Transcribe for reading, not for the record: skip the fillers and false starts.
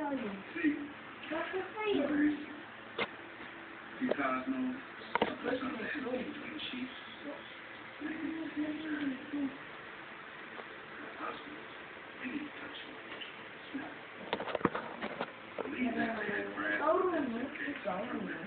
See, you guys know something between the sheets. We need to touch it. Leave that to Brad.